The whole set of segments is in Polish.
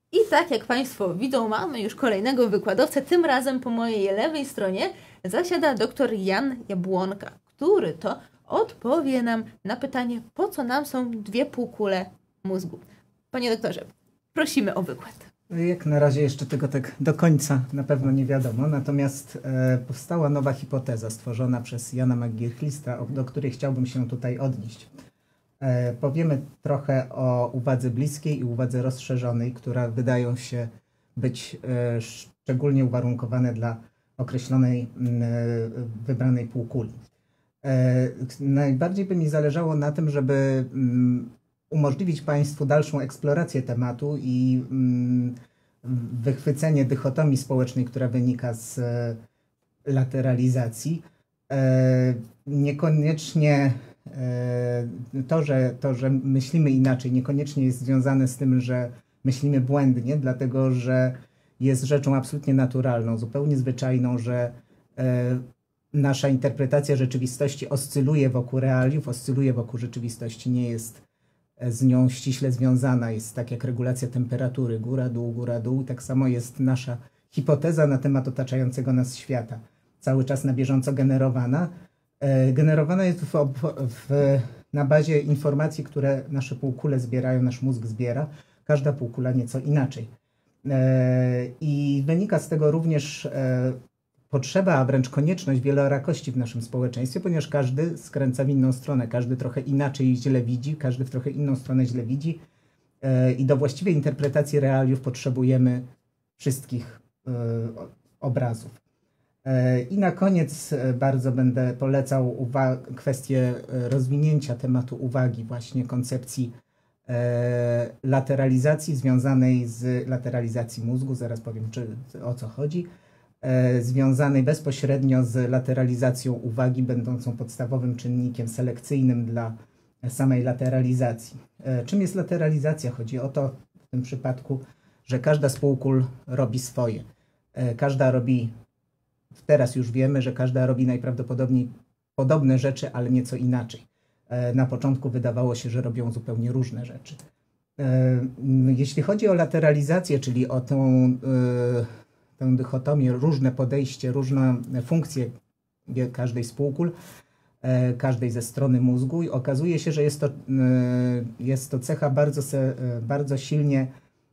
I tak jak Państwo widzą, mamy już kolejnego wykładowcę. Tym razem po mojej lewej stronie zasiada dr Jan Jabłonka, który to odpowie nam na pytanie, po co nam są dwie półkule mózgu. Panie doktorze, prosimy o wykład. Jak na razie jeszcze tego tak do końca na pewno nie wiadomo, natomiast powstała nowa hipoteza stworzona przez Jana McGirchlista, do której chciałbym się tutaj odnieść. Powiemy trochę o uwadze bliskiej i uwadze rozszerzonej, które wydają się być szczególnie uwarunkowane dla określonej wybranej półkuli. Najbardziej by mi zależało na tym, żeby umożliwić Państwu dalszą eksplorację tematu i wychwycenie dychotomii społecznej, która wynika z lateralizacji. Niekoniecznie to, że myślimy inaczej, niekoniecznie jest związane z tym, że myślimy błędnie, dlatego że jest rzeczą absolutnie naturalną, zupełnie zwyczajną, że nasza interpretacja rzeczywistości oscyluje wokół realiów, oscyluje wokół rzeczywistości, nie jest z nią ściśle związana. Jest tak jak regulacja temperatury, góra, dół. Tak samo jest nasza hipoteza na temat otaczającego nas świata. Cały czas na bieżąco generowana. Generowana jest na bazie informacji, które nasze półkule zbierają, nasz mózg zbiera. Każda półkula nieco inaczej. I wynika z tego również potrzeba, a wręcz konieczność wielorakości w naszym społeczeństwie, ponieważ każdy skręca w inną stronę, każdy trochę inaczej źle widzi, każdy w trochę inną stronę źle widzi i do właściwej interpretacji realiów potrzebujemy wszystkich obrazów. I na koniec bardzo będę polecał kwestię rozwinięcia tematu uwagi, właśnie koncepcji lateralizacji związanej z lateralizacji mózgu, zaraz powiem o co chodzi, związanej bezpośrednio z lateralizacją uwagi, będącą podstawowym czynnikiem selekcyjnym dla samej lateralizacji. Czym jest lateralizacja? Chodzi o to w tym przypadku, że każda z półkul robi swoje. Każda robi, teraz już wiemy, że każda robi najprawdopodobniej podobne rzeczy, ale nieco inaczej. Na początku wydawało się, że robią zupełnie różne rzeczy. Jeśli chodzi o lateralizację, czyli o tę dychotomię, różne podejście, różne funkcje każdej z półkul, każdej ze strony mózgu, i okazuje się, że jest to cecha bardzo silnie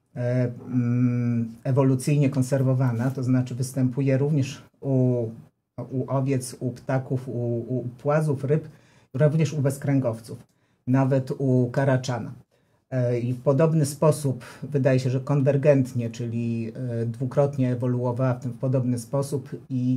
ewolucyjnie konserwowana, to znaczy występuje również u owiec, u ptaków, u płazów, ryb, również u bezkręgowców, nawet u karaczana. I w podobny sposób, wydaje się, że konwergentnie, czyli dwukrotnie ewoluowała w podobny sposób i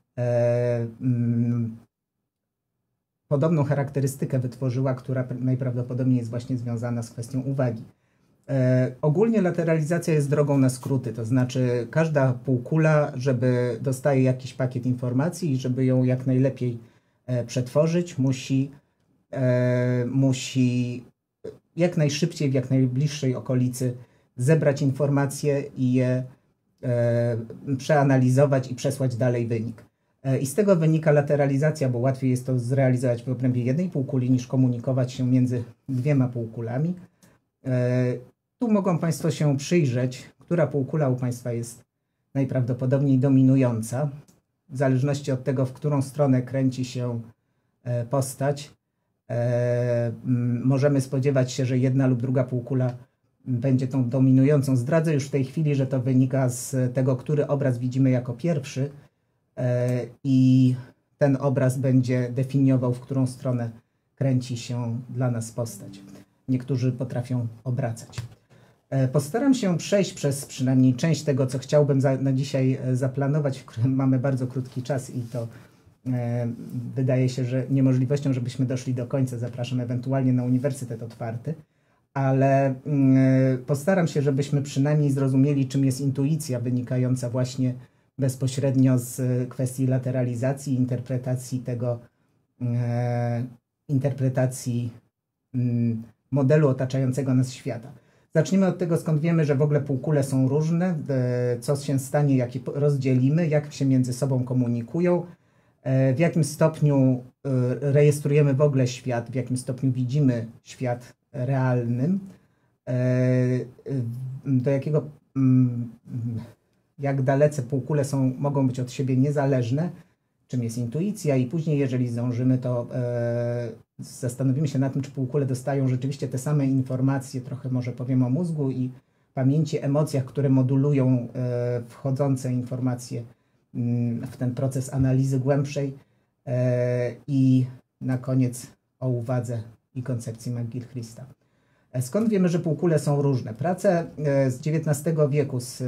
podobną charakterystykę wytworzyła, która najprawdopodobniej jest właśnie związana z kwestią uwagi. Ogólnie lateralizacja jest drogą na skróty, to znaczy każda półkula, żeby dostaje jakiś pakiet informacji i żeby ją jak najlepiej przetworzyć, musi jak najszybciej w jak najbliższej okolicy zebrać informacje i je przeanalizować i przesłać dalej wynik. I z tego wynika lateralizacja, bo łatwiej jest to zrealizować w obrębie jednej półkuli niż komunikować się między dwiema półkulami. Tu mogą Państwo się przyjrzeć, która półkula u Państwa jest najprawdopodobniej dominująca. W zależności od tego, w którą stronę kręci się postać, możemy spodziewać się, że jedna lub druga półkula będzie tą dominującą. Zdradzę już w tej chwili, że to wynika z tego, który obraz widzimy jako pierwszy i ten obraz będzie definiował, w którą stronę kręci się dla nas postać. Niektórzy potrafią obracać. Postaram się przejść przez przynajmniej część tego, co chciałbym na dzisiaj zaplanować, w którym mamy bardzo krótki czas i to wydaje się, że niemożliwością, żebyśmy doszli do końca. Zapraszam ewentualnie na Uniwersytet Otwarty, ale postaram się, żebyśmy przynajmniej zrozumieli, czym jest intuicja wynikająca właśnie bezpośrednio z kwestii lateralizacji, interpretacji modelu otaczającego nas świata. Zacznijmy od tego, skąd wiemy, że w ogóle półkule są różne, co się stanie, jak je rozdzielimy, jak się między sobą komunikują, w jakim stopniu rejestrujemy w ogóle świat, w jakim stopniu widzimy świat realnym do jakiego, jak dalece półkule mogą być od siebie niezależne, czym jest intuicja i później, jeżeli zdążymy, to zastanowimy się nad tym, czy półkule dostają rzeczywiście te same informacje, trochę może powiem o mózgu i pamięci, emocjach, które modulują wchodzące informacje w ten proces analizy głębszej i na koniec o uwadze i koncepcji McGill-Christa. Skąd wiemy, że półkule są różne? Prace z XIX wieku, z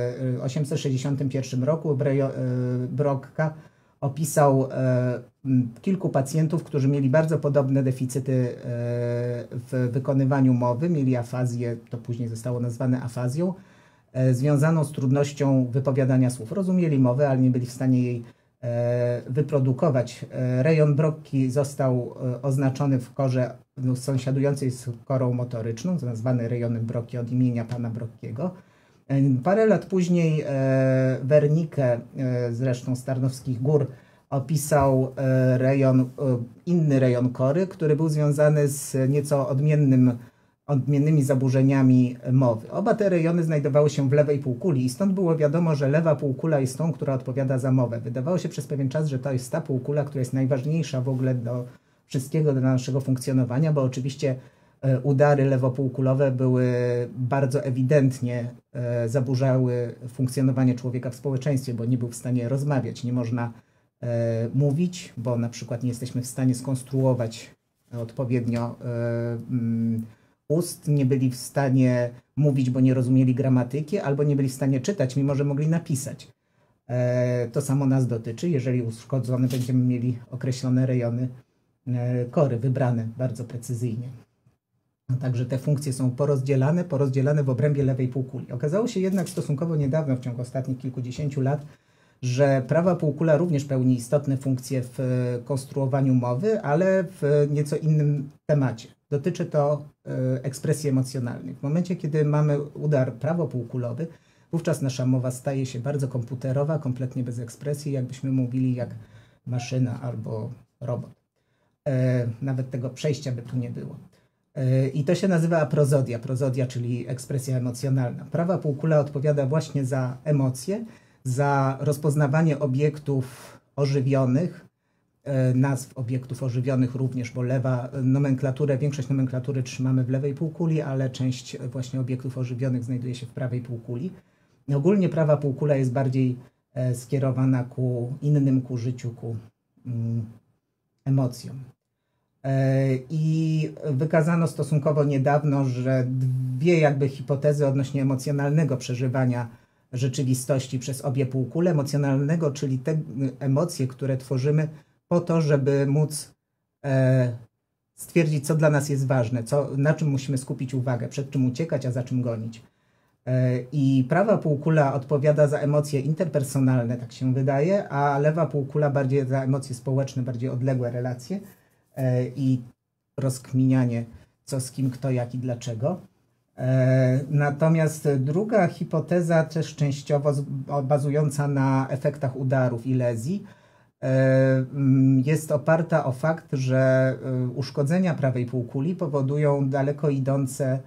861 roku, Broca opisał kilku pacjentów, którzy mieli bardzo podobne deficyty w wykonywaniu mowy, mieli afazję, to później zostało nazwane afazją, związaną z trudnością wypowiadania słów. Rozumieli mowę, ale nie byli w stanie jej wyprodukować. Rejon Brocki został oznaczony w korze sąsiadującej z korą motoryczną, nazwany rejonem Brocki od imienia pana Brockiego. Parę lat później Wernicke, zresztą z Tarnowskich Gór, opisał inny rejon kory, który był związany z nieco odmiennymi zaburzeniami mowy. Oba te rejony znajdowały się w lewej półkuli i stąd było wiadomo, że lewa półkula jest tą, która odpowiada za mowę. Wydawało się przez pewien czas, że to jest ta półkula, która jest najważniejsza w ogóle do wszystkiego, do naszego funkcjonowania, bo oczywiście udary lewopółkulowe były bardzo ewidentnie, zaburzały funkcjonowanie człowieka w społeczeństwie, bo nie był w stanie rozmawiać, nie można mówić, bo na przykład nie jesteśmy w stanie skonstruować odpowiednio ust, nie byli w stanie mówić, bo nie rozumieli gramatyki, albo nie byli w stanie czytać, mimo że mogli napisać. To samo nas dotyczy, jeżeli uszkodzone będziemy mieli określone rejony kory, wybrane bardzo precyzyjnie. Także te funkcje są porozdzielane w obrębie lewej półkuli. Okazało się jednak stosunkowo niedawno, w ciągu ostatnich kilkudziesięciu lat, że prawa półkula również pełni istotne funkcje w konstruowaniu mowy, ale w nieco innym temacie. Dotyczy to ekspresji emocjonalnej. W momencie, kiedy mamy udar prawopółkulowy, wówczas nasza mowa staje się bardzo komputerowa, kompletnie bez ekspresji, jakbyśmy mówili jak maszyna albo robot. Nawet tego przejścia by tu nie było. I to się nazywa aprozodia. Prozodia, czyli ekspresja emocjonalna. Prawa półkula odpowiada właśnie za emocje, za rozpoznawanie obiektów ożywionych, nazw obiektów ożywionych również, bo większość nomenklatury trzymamy w lewej półkuli, ale część właśnie obiektów ożywionych znajduje się w prawej półkuli. Ogólnie prawa półkula jest bardziej skierowana ku innym, ku życiu, ku emocjom. I wykazano stosunkowo niedawno, że dwie jakby hipotezy odnośnie emocjonalnego przeżywania rzeczywistości przez obie półkule. Emocjonalnego, czyli te emocje, które tworzymy po to, żeby móc stwierdzić, co dla nas jest ważne, na czym musimy skupić uwagę, przed czym uciekać, a za czym gonić. I prawa półkula odpowiada za emocje interpersonalne, tak się wydaje, a lewa półkula bardziej za emocje społeczne, bardziej odległe relacje i rozkminianie, co z kim, kto, jak i dlaczego. Natomiast druga hipoteza, też częściowo bazująca na efektach udarów i lezji, jest oparta o fakt, że uszkodzenia prawej półkuli powodują daleko idące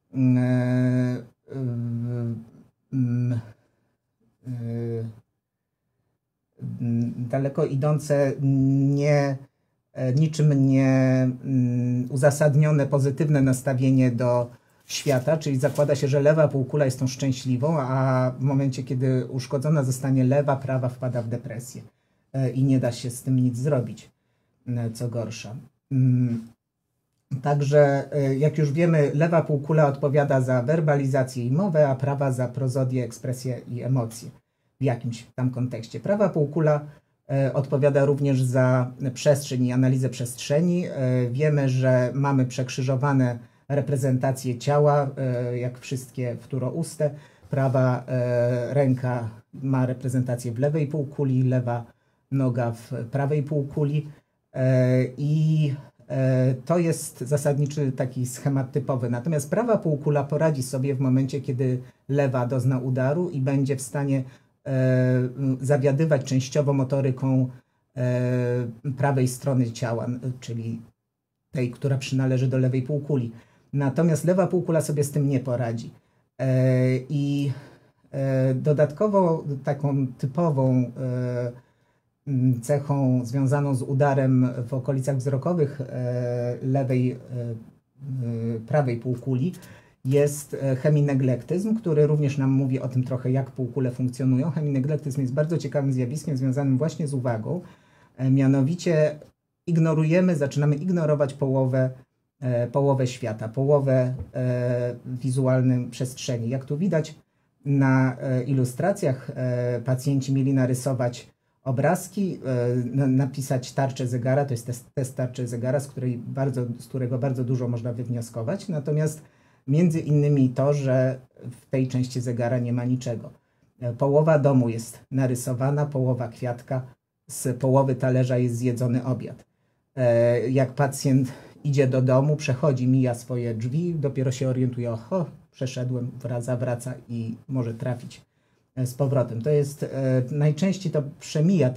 niczym nie uzasadnione pozytywne nastawienie do świata, czyli zakłada się, że lewa półkula jest tą szczęśliwą, a w momencie, kiedy uszkodzona zostanie lewa, prawa wpada w depresję i nie da się z tym nic zrobić, co gorsza. Także, jak już wiemy, lewa półkula odpowiada za werbalizację i mowę, a prawa za prozodię, ekspresję i emocje w jakimś tam kontekście. Prawa półkula odpowiada również za przestrzeń i analizę przestrzeni. Wiemy, że mamy przekrzyżowane reprezentacje ciała, jak wszystkie wtórouste. Prawa ręka ma reprezentację w lewej półkuli, lewa noga w prawej półkuli i to jest zasadniczy taki schemat typowy. Natomiast prawa półkula poradzi sobie w momencie, kiedy lewa dozna udaru i będzie w stanie zawiadywać częściowo motoryką prawej strony ciała, czyli tej, która przynależy do lewej półkuli. Natomiast lewa półkula sobie z tym nie poradzi. I dodatkowo taką typową cechą związaną z udarem w okolicach wzrokowych prawej półkuli jest heminegletyzm, który również nam mówi o tym trochę, jak półkule funkcjonują. Heminegletyzm jest bardzo ciekawym zjawiskiem związanym właśnie z uwagą. Mianowicie zaczynamy ignorować połowę świata, połowę wizualnej przestrzeni. Jak tu widać na ilustracjach, pacjenci mieli narysować obrazki, napisać tarczę zegara, to jest test tarczy zegara, z którego bardzo dużo można wywnioskować. Natomiast między innymi to, że w tej części zegara nie ma niczego. Połowa domu jest narysowana, połowa kwiatka, z połowy talerza jest zjedzony obiad. Jak pacjent idzie do domu, przechodzi, mija swoje drzwi, dopiero się orientuje, oho, przeszedłem, zawraca i może trafić z powrotem. To jest, najczęściej to przemija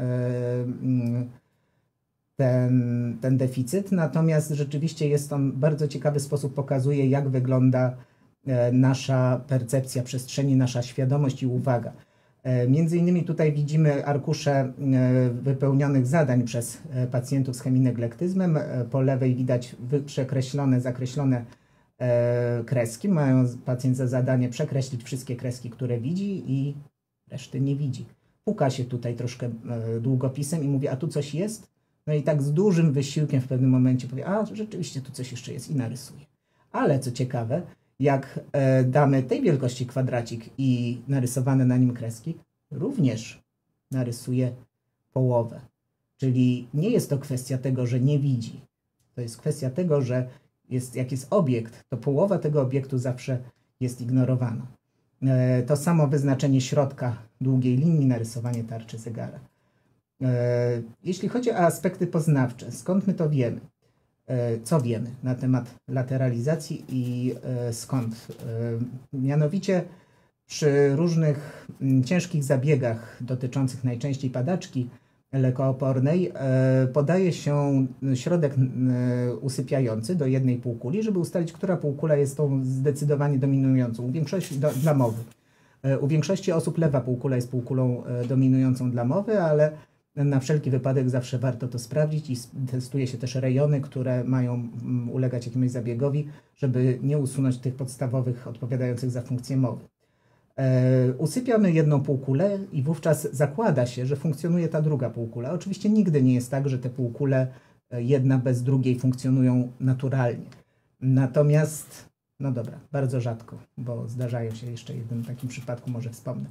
ten deficyt, natomiast rzeczywiście jest on w bardzo ciekawy sposób pokazuje, jak wygląda nasza percepcja przestrzeni, nasza świadomość i uwaga. Między innymi tutaj widzimy arkusze wypełnionych zadań przez pacjentów z heminegletyzmem. Po lewej widać zakreślone kreski. Mają pacjent za zadanie przekreślić wszystkie kreski, które widzi i reszty nie widzi. Puka się tutaj troszkę długopisem i mówi, a tu coś jest? No i tak z dużym wysiłkiem w pewnym momencie powie, a rzeczywiście tu coś jeszcze jest i narysuje. Ale co ciekawe, jak damy tej wielkości kwadracik i narysowane na nim kreski, również narysuje połowę. Czyli nie jest to kwestia tego, że nie widzi. To jest kwestia tego, że jak jest obiekt, to połowa tego obiektu zawsze jest ignorowana. To samo wyznaczenie środka długiej linii, narysowanie tarczy zegara. Jeśli chodzi o aspekty poznawcze, skąd my to wiemy? Co wiemy na temat lateralizacji i skąd? Mianowicie przy różnych ciężkich zabiegach dotyczących najczęściej padaczki lekoopornej podaje się środek usypiający do jednej półkuli, żeby ustalić, która półkula jest tą zdecydowanie dominującą. U większości dla mowy. U większości osób lewa półkula jest półkulą dominującą dla mowy, ale na wszelki wypadek zawsze warto to sprawdzić i testuje się też rejony, które mają ulegać jakiemuś zabiegowi, żeby nie usunąć tych podstawowych odpowiadających za funkcję mowy. Usypiamy jedną półkulę i wówczas zakłada się, że funkcjonuje ta druga półkula. Oczywiście nigdy nie jest tak, że te półkule jedna bez drugiej funkcjonują naturalnie. Natomiast, no dobra, bardzo rzadko, bo zdarzają się, jeszcze jeden takim przypadku może wspomnę.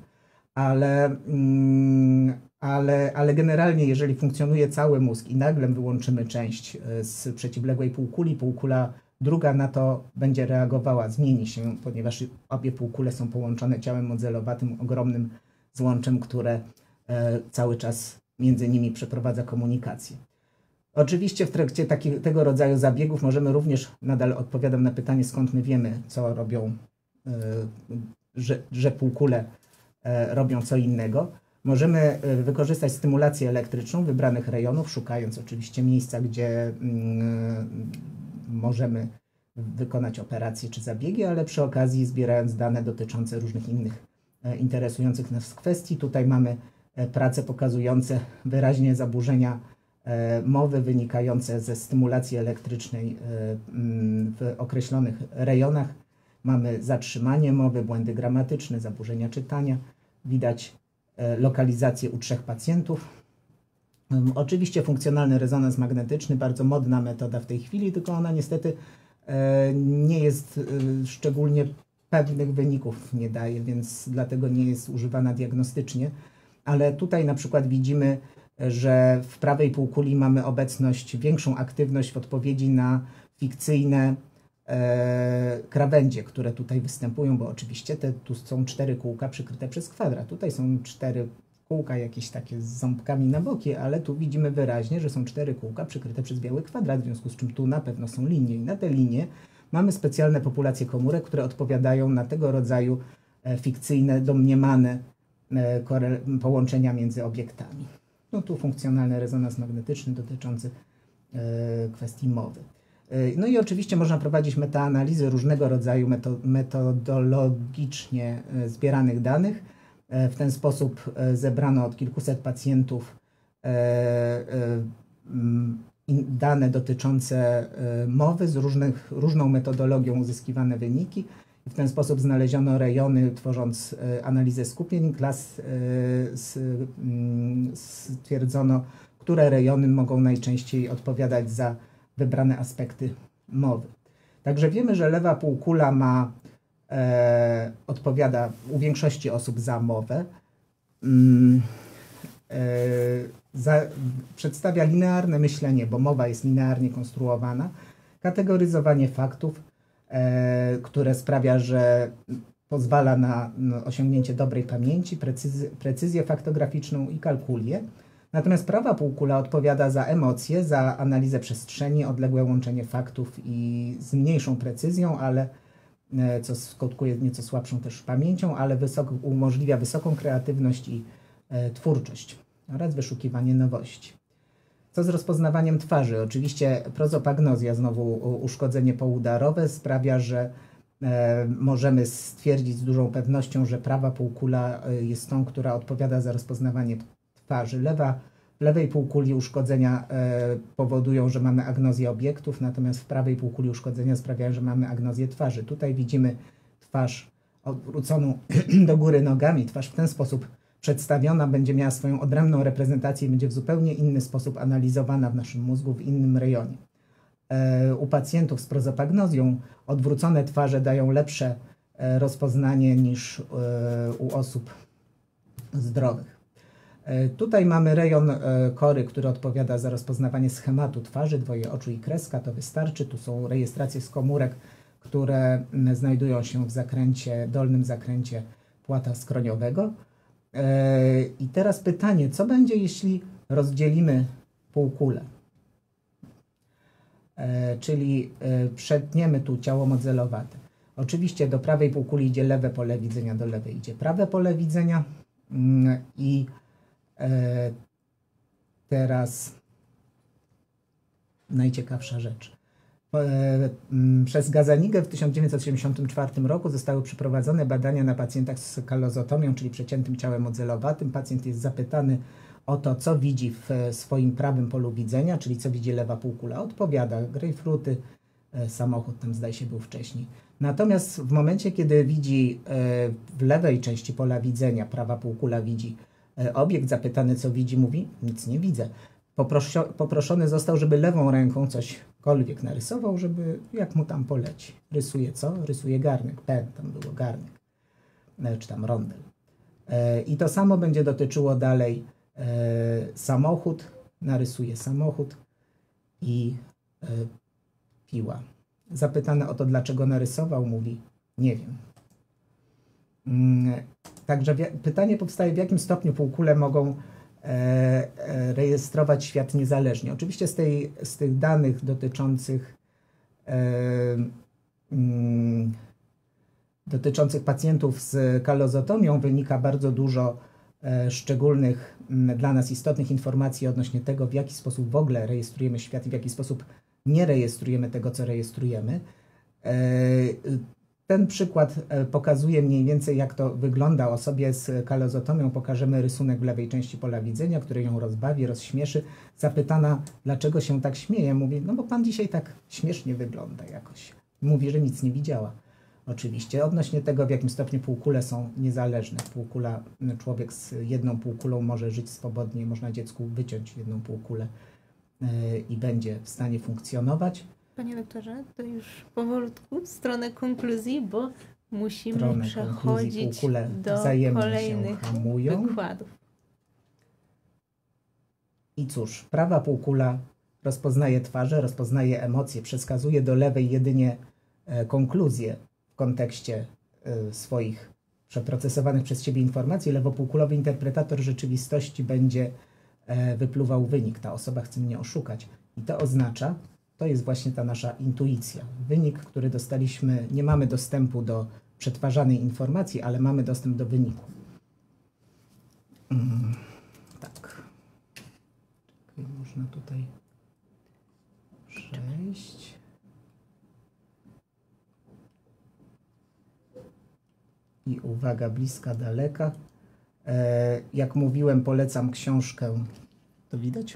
Ale generalnie, jeżeli funkcjonuje cały mózg i nagle wyłączymy część z przeciwległej półkuli, półkula druga na to będzie reagowała, zmieni się, ponieważ obie półkule są połączone ciałem modelowatym, ogromnym złączem, które cały czas między nimi przeprowadza komunikację. Oczywiście w trakcie tego rodzaju zabiegów możemy również, nadal odpowiadam na pytanie, skąd my wiemy, co robią, że półkule robią co innego. Możemy wykorzystać stymulację elektryczną wybranych rejonów, szukając oczywiście miejsca, gdzie możemy wykonać operacje czy zabiegi, ale przy okazji zbierając dane dotyczące różnych innych interesujących nas kwestii. Tutaj mamy prace pokazujące wyraźnie zaburzenia mowy wynikające ze stymulacji elektrycznej w określonych rejonach. Mamy zatrzymanie mowy, błędy gramatyczne, zaburzenia czytania. Widać lokalizację u 3 pacjentów. Oczywiście funkcjonalny rezonans magnetyczny, bardzo modna metoda w tej chwili, tylko ona niestety nie jest szczególnie pewnych wyników nie daje, więc dlatego nie jest używana diagnostycznie. Ale tutaj na przykład widzimy, że w prawej półkuli mamy większą aktywność w odpowiedzi na fikcyjne krawędzie, które tutaj występują, bo oczywiście tu są 4 kółka przykryte przez kwadrat. Tutaj są 4 kółka jakieś takie z ząbkami na boki, ale tu widzimy wyraźnie, że są 4 kółka przykryte przez biały kwadrat, w związku z czym tu na pewno są linie i na te linie mamy specjalne populacje komórek, które odpowiadają na tego rodzaju fikcyjne, domniemane połączenia między obiektami. No tu funkcjonalny rezonans magnetyczny dotyczący kwestii mowy. No i oczywiście można prowadzić metaanalizy różnego rodzaju metodologicznie zbieranych danych. W ten sposób zebrano od kilkuset pacjentów dane dotyczące mowy z różną metodologią uzyskiwane wyniki. W ten sposób znaleziono rejony, tworząc analizę skupień klas, stwierdzono, które rejony mogą najczęściej odpowiadać za wybrane aspekty mowy. Także wiemy, że lewa półkula odpowiada u większości osób za mowę. Przedstawia linearne myślenie, bo mowa jest linearnie konstruowana, kategoryzowanie faktów, które sprawia, że pozwala na osiągnięcie dobrej pamięci, precyzję faktograficzną i kalkulię. Natomiast prawa półkula odpowiada za emocje, za analizę przestrzeni, odległe łączenie faktów i z mniejszą precyzją, ale co skutkuje nieco słabszą też pamięcią, ale umożliwia wysoką kreatywność i twórczość oraz wyszukiwanie nowości. Co z rozpoznawaniem twarzy? Oczywiście prozopagnozja, znowu uszkodzenie poudarowe, sprawia, że możemy stwierdzić z dużą pewnością, że prawa półkula jest tą, która odpowiada za rozpoznawanie twarzy. W lewej półkuli uszkodzenia powodują, że mamy agnozję obiektów, natomiast w prawej półkuli uszkodzenia sprawiają, że mamy agnozję twarzy. Tutaj widzimy twarz odwróconą do góry nogami. Twarz w ten sposób przedstawiona będzie miała swoją odrębną reprezentację i będzie w zupełnie inny sposób analizowana w naszym mózgu, w innym rejonie. U pacjentów z prozopagnozją odwrócone twarze dają lepsze rozpoznanie niż u osób zdrowych. Tutaj mamy rejon kory, który odpowiada za rozpoznawanie schematu twarzy, dwoje oczu i kreska, to wystarczy. Tu są rejestracje z komórek, które znajdują się w dolnym zakręcie płata skroniowego. I teraz pytanie, co będzie, jeśli rozdzielimy półkulę? Czyli przetniemy tu ciało modelowate. Oczywiście do prawej półkuli idzie lewe pole widzenia, do lewej idzie prawe pole widzenia. I teraz najciekawsza rzecz. Przez Gazanigę w 1974 roku zostały przeprowadzone badania na pacjentach z kalozotomią, czyli przeciętym ciałem modelowatym. Pacjent jest zapytany o to, co widzi w swoim prawym polu widzenia, czyli co widzi lewa półkula. Odpowiada grejpfruty, samochód tam zdaje się był wcześniej. Natomiast w momencie, kiedy widzi w lewej części pola widzenia, prawa półkula widzi obiekt, zapytany co widzi, mówi: nic nie widzę. Poproszony został, żeby lewą ręką cośkolwiek narysował, żeby jak mu tam poleci. Rysuje co? Rysuje garnek. Tam było garnek. Czy tam rondel. I to samo będzie dotyczyło dalej samochód. Narysuje samochód i piła. Zapytany o to, dlaczego narysował, mówi: nie wiem. Także pytanie powstaje, w jakim stopniu półkule mogą rejestrować świat niezależnie. Oczywiście z tych danych dotyczących pacjentów z kalozotomią wynika bardzo dużo szczególnych, dla nas istotnych informacji odnośnie tego, w jaki sposób w ogóle rejestrujemy świat i w jaki sposób nie rejestrujemy tego, co rejestrujemy. Ten przykład pokazuje mniej więcej, jak to wygląda. Osobie z kalozotomią pokażemy rysunek w lewej części pola widzenia, który ją rozbawi, rozśmieszy. Zapytana, dlaczego się tak śmieje, mówi: no bo pan dzisiaj tak śmiesznie wygląda jakoś. Mówi, że nic nie widziała. Oczywiście odnośnie tego, w jakim stopniu półkule są niezależne. Człowiek z jedną półkulą może żyć swobodnie, można dziecku wyciąć jedną półkulę i będzie w stanie funkcjonować. Panie doktorze, to już powolutku w stronę konkluzji, bo musimy przechodzić do kolejnych wykładów. I cóż, prawa półkula rozpoznaje twarze, rozpoznaje emocje, przekazuje do lewej jedynie konkluzje w kontekście swoich przeprocesowanych przez siebie informacji. Lewopółkulowy interpretator rzeczywistości będzie wypluwał wynik. Ta osoba chce mnie oszukać. I to oznacza, to jest właśnie ta nasza intuicja. Wynik, który dostaliśmy, nie mamy dostępu do przetwarzanej informacji, ale mamy dostęp do wyniku. Tak. Można tutaj przejść. i uwaga, bliska, daleka. Jak mówiłem, polecam książkę, to widać?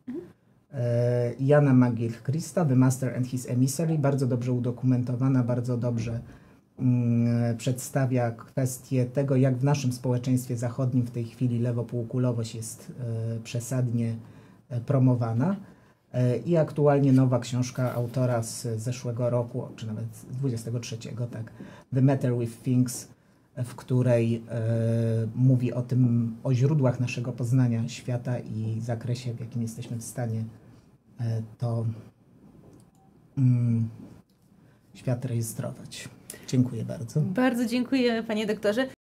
Jana McGill-Christa, The Master and His Emissary, bardzo dobrze udokumentowana, bardzo dobrze przedstawia kwestię tego, jak w naszym społeczeństwie zachodnim w tej chwili lewopółkulowość jest przesadnie promowana. I aktualnie nowa książka autora z zeszłego roku, czy nawet 23, tak, The Matter with Things, w której mówi o tym, o źródłach naszego poznania świata i zakresie, w jakim jesteśmy w stanie to świat rejestrować. Dziękuję bardzo. Bardzo dziękuję, panie doktorze.